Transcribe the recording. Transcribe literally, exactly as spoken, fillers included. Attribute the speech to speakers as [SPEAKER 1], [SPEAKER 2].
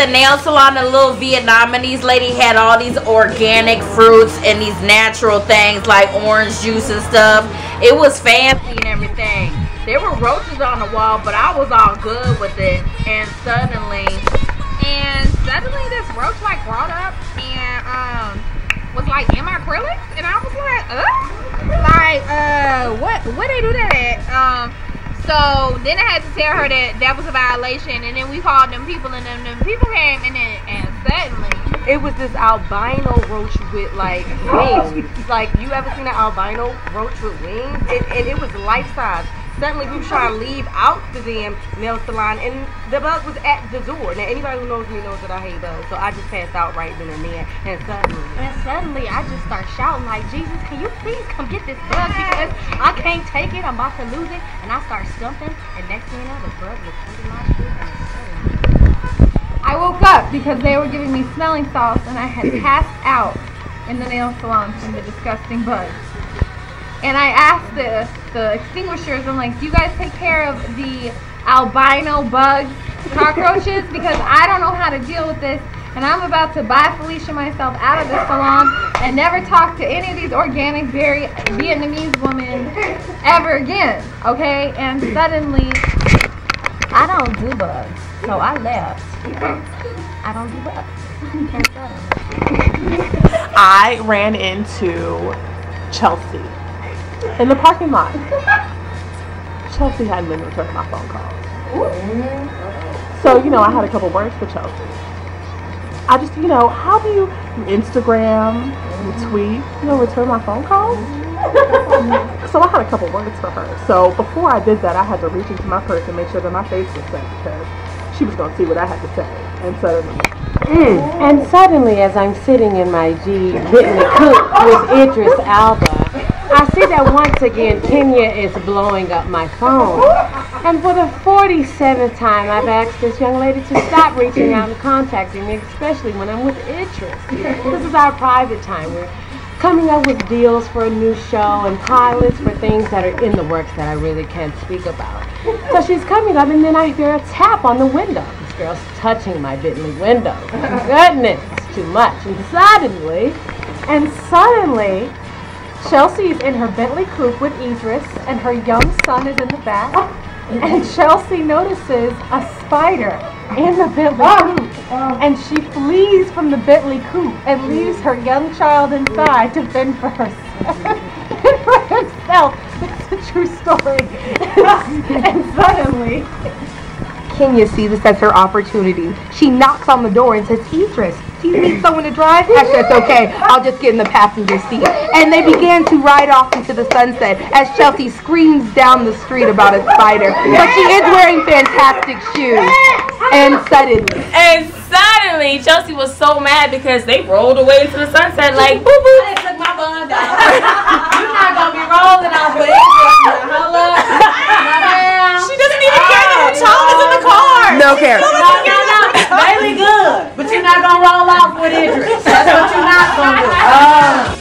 [SPEAKER 1] nail salon, a little Vietnamese lady had all these organic fruits and these natural things like orange juice and stuff. It was fancy and everything. There were roaches on the wall, but I was all good with it. And suddenly, and suddenly this roach like brought up and um was like in my acrylics, and I was like, uh, like uh, what, what they do that at? Um, so then I had to tell her that that was a violation, and then we called them people, and then them people came, and then and suddenly
[SPEAKER 2] it was this albino roach with like wings. Like, you ever seen an albino roach with wings? It, and it was life size. Suddenly we were trying to leave out the damn nail salon, and the bug was at the door. Now anybody who knows me knows that I hate bugs, so I just passed out right then and there. And suddenly,
[SPEAKER 3] and suddenly I just start shouting like, Jesus, can you please come get this bug, because I can't take it. I'm about to lose it. And I start stumping, and next thing you know, the bug was under my shoe. And
[SPEAKER 4] I woke up because they were giving me smelling salts, and I had passed out in the nail salon from the disgusting bugs. And I asked the, the extinguishers, I'm like, do you guys take care of the albino bugs, cockroaches? Because I don't know how to deal with this, and I'm about to buy Felicia myself out of the salon and never talk to any of these organic, very Vietnamese women ever again, okay? And suddenly, I don't do bugs, so I left. I don't do bugs. And suddenly,
[SPEAKER 5] I ran into Chelsea in the parking lot. Chelsea hadn't been returning my phone calls. So, you know, I had a couple words for Chelsea. I just, you know, how do you, you Instagram, you tweet, you know, return my phone calls? So I had a couple words for her. So before I did that, I had to reach into my purse and make sure that my face was set, because she was going to see what I had to say. And suddenly,
[SPEAKER 6] mm. and suddenly, as I'm sitting in my G Whitney Coupe with Idris Alba, I see that once again Kenya is blowing up my phone. And for the forty-seventh time, I've asked this young lady to stop reaching out and contacting me, especially when I'm with Idris. This is our private time. We're coming up with deals for a new show and pilots for things that are in the works that I really can't speak about. So she's coming up, and then I hear a tap on the window. This girl's touching my Bentley window. Goodness, it's too much. And suddenly, and suddenly,
[SPEAKER 4] Chelsea's in her Bentley coupe with Idris, and her young son is in the back, and Chelsea notices a spider in the Bentley coupe, and she flees from the Bentley coupe and leaves her young child inside to fend for herself. Fend for herself. It's a true story. And suddenly,
[SPEAKER 2] Kenya sees this as her opportunity. She knocks on the door and says, Idris, do you need someone to drive? Actually, that's okay. I'll just get in the passenger seat. And they began to ride off into the sunset as Chelsea screams down the street about a spider. But she is wearing fantastic shoes. And suddenly.
[SPEAKER 1] And suddenly, Chelsea was so mad because they rolled away into the sunset like, boo boo.
[SPEAKER 7] I took my bun down. You're not going to be rolling off with it. Hello.
[SPEAKER 1] She doesn't even care that her child is in the car.
[SPEAKER 2] No care.
[SPEAKER 7] No, no, no. Bailey good. But you're not going to roll off with Idris. That's what you're not going to do. Oh.